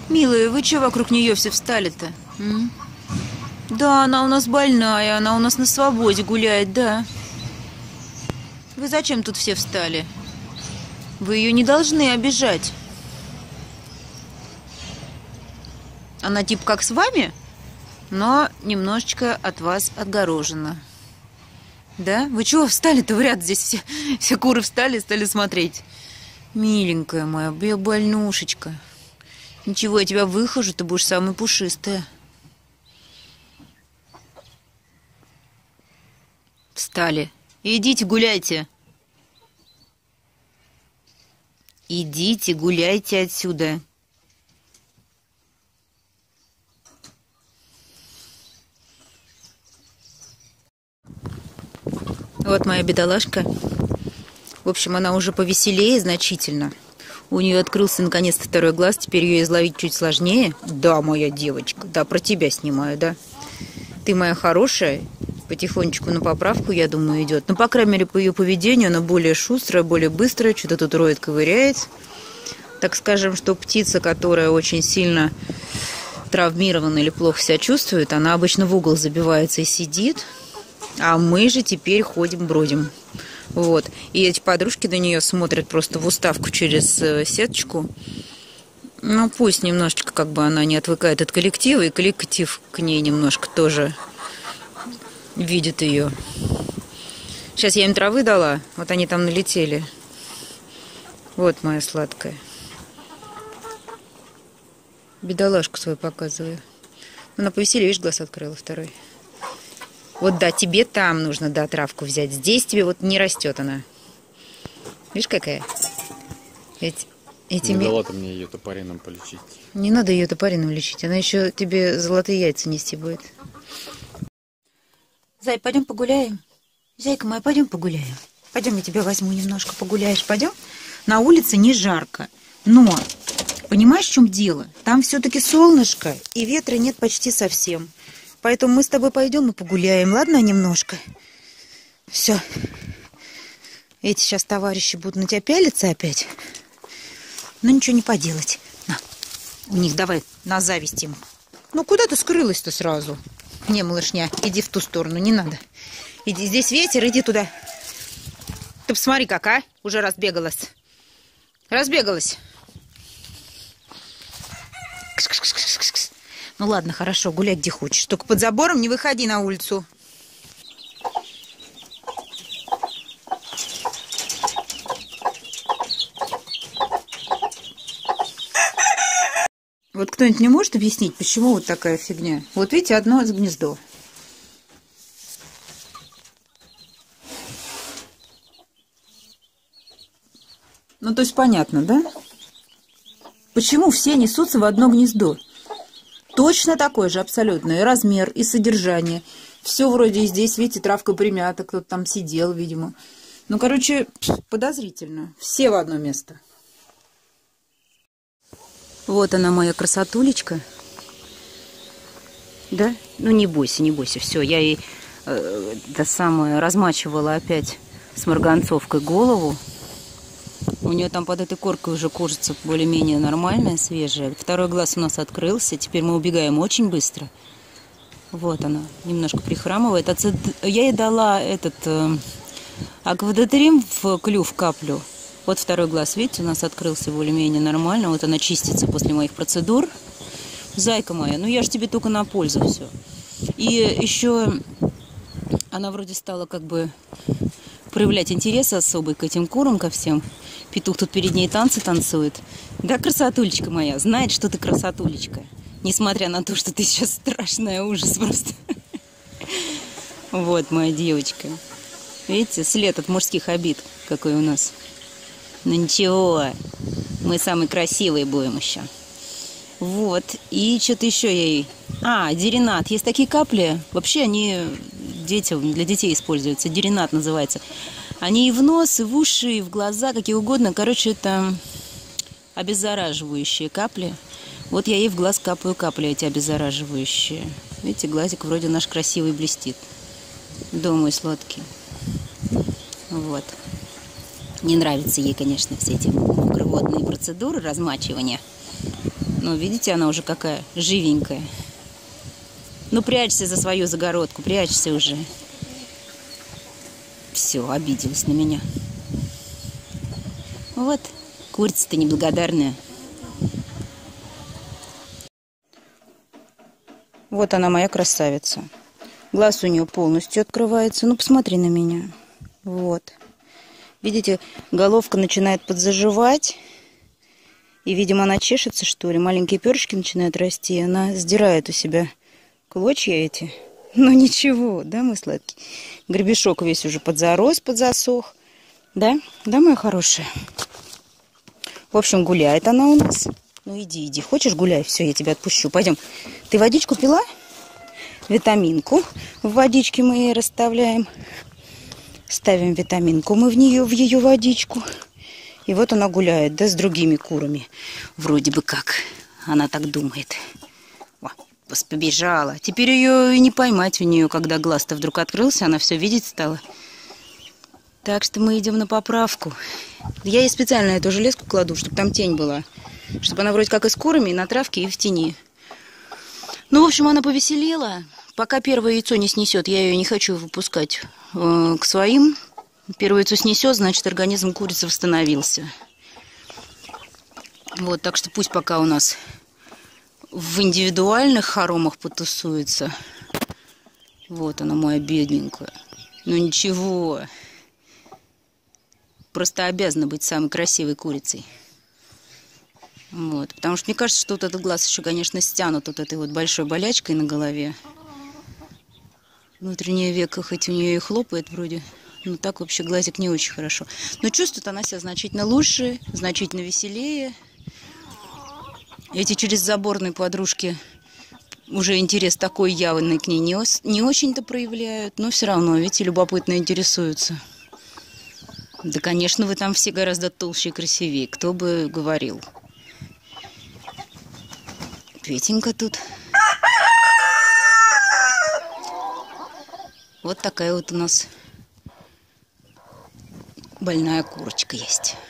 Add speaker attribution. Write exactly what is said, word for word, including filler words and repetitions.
Speaker 1: Милые, вы что вокруг нее все встали-то? М? Да, она у нас больная, она у нас на свободе гуляет, да. Вы зачем тут все встали? Вы ее не должны обижать. Она типа как с вами, но немножечко от вас отгорожена. Да? Вы чего встали-то в ряд? Здесь все, все куры встали, стали смотреть. Миленькая моя, больнушечка. Ничего, я тебя выхожу, ты будешь самая пушистая. Встали. Идите гуляйте. Идите гуляйте отсюда. Вот моя бедолашка. В общем, она уже повеселее значительно. У нее открылся наконец-то второй глаз. Теперь ее изловить чуть сложнее. Да, моя девочка. Да, про тебя снимаю, да. Ты моя хорошая. Потихонечку на поправку, я думаю, идет. Ну, по крайней мере, по ее поведению она более шустрая, более быстрая. Что-то тут роет, ковыряет. Так скажем, что птица, которая очень сильно травмирована или плохо себя чувствует, она обычно в угол забивается и сидит. А мы же теперь ходим, бродим. Вот. И эти подружки на нее смотрят просто в уставку через сеточку. Ну, пусть немножечко как бы она не отвыкает от коллектива, и коллектив к ней немножко тоже видит ее. Сейчас я им травы дала, вот они там налетели. Вот моя сладкая. Бедолашку свою показываю. Она повеселее, видишь, глаз открыла второй. Вот да, тебе там нужно, да, травку взять. Здесь тебе вот не растет она. Видишь, какая? Ведь эти...
Speaker 2: Не дала ты мне ее топорином полечить.
Speaker 1: Не надо ее топорином лечить. Она еще тебе золотые яйца нести будет. Зай, пойдем погуляем. Зайка моя, пойдем погуляем. Пойдем, я тебя возьму немножко погуляешь. Пойдем? На улице не жарко. Но, понимаешь, в чем дело? Там все-таки солнышко, и ветра нет почти совсем. Поэтому мы с тобой пойдем и погуляем, ладно, немножко? Все. Эти сейчас товарищи будут на тебя пялиться опять. Но ничего не поделать. На. У них давай на зависть им. Ну, куда ты скрылась-то сразу? Не, малышня, иди в ту сторону, не надо. Иди, здесь ветер, иди туда. Ты посмотри, как, а? Уже разбегалась. Разбегалась. Кш-кш-кш-кш-кш. Ну ладно, хорошо, гуляй где хочешь. Только под забором не выходи на улицу. Вот кто-нибудь не может объяснить, почему вот такая фигня? Вот видите, одно гнездо. Ну, то есть понятно, да? Почему все несутся в одно гнездо? Точно такой же абсолютно. И размер, и содержание. Все вроде и здесь, видите, травка примята. Кто-то там сидел, видимо. Ну, короче, подозрительно. Все в одно место. Вот она, моя красотулечка. Да? Ну, не бойся, не бойся. Все, я ей э, это самое, размачивала опять с марганцовкой голову. У нее там под этой коркой уже кожица более-менее нормальная, свежая. Второй глаз у нас открылся. Теперь мы убегаем очень быстро. Вот она, немножко прихрамывает. Я ей дала этот э, аквадотерим в клюв каплю. Вот второй глаз, видите, у нас открылся более-менее нормально. Вот она чистится после моих процедур. Зайка моя, ну я же тебе только на пользу все. И еще она вроде стала как бы проявлять интерес особый к этим курам, ко всем. Петух тут перед ней танцы танцует. Да, красотулечка моя, знает, что ты красотулечка. Несмотря на то, что ты сейчас страшная, ужас просто. Вот моя девочка. Видите, след от мужских обид какой у нас. Ну ничего, мы самые красивые будем еще. Вот, и что-то еще я ей... А, деринат. Есть такие капли, вообще они детям, для детей используются. Деринат называется. Они и в нос, и в уши, и в глаза, какие угодно. Короче, это обеззараживающие капли. Вот я ей в глаз капаю капли эти обеззараживающие. Видите, глазик вроде наш красивый блестит. Да, мой сладкий. Вот. Не нравятся ей, конечно, все эти мокроводные процедуры размачивания. Ну, видите, она уже какая живенькая. Ну, прячься за свою загородку, прячься уже. Все, обиделась на меня. Вот, курица-то неблагодарная. Вот она, моя красавица. Глаз у нее полностью открывается. Ну, посмотри на меня. Вот. Видите, головка начинает подзаживать. И, видимо, она чешется, что ли. Маленькие перышки начинают расти. Она сдирает у себя клочья эти. Ну, ничего, да, мой сладкий? Гребешок весь уже подзарос, подзасох. Да? Да, моя хорошая? В общем, гуляет она у нас. Ну, иди, иди. Хочешь, гуляй? Все, я тебя отпущу. Пойдем. Ты водичку пила? Витаминку в водичке мы ей расставляем. Ставим витаминку мы в нее, в ее водичку. И вот она гуляет, да, с другими курами. Вроде бы как. Она так думает. О, побежала. Теперь ее и не поймать у нее, когда глаз-то вдруг открылся. Она все видеть стала. Так что мы идем на поправку. Я ей специально эту железку кладу, чтобы там тень была. Чтобы она вроде как и с курами, и на травке, и в тени. Ну, в общем, она повеселела. Пока первое яйцо не снесет, я ее не хочу выпускать э, к своим. Первое яйцо снесет, значит, организм курицы восстановился. Вот, так что пусть пока у нас в индивидуальных хоромах потусуется. Вот она, моя бедненькая. Ну, ничего. Просто обязана быть самой красивой курицей. Вот, потому что мне кажется, что вот этот глаз еще, конечно, стянут вот этой вот большой болячкой на голове. Внутреннее веко, хоть у нее и хлопает вроде, но так вообще глазик не очень хорошо. Но чувствует она себя значительно лучше, значительно веселее. Эти через заборные подружки уже интерес такой явный к ней не, не очень-то проявляют, но все равно, видите, любопытно интересуются. Да, конечно, вы там все гораздо толще и красивее, кто бы говорил. Петенька тут. Вот такая вот у нас больная курочка есть.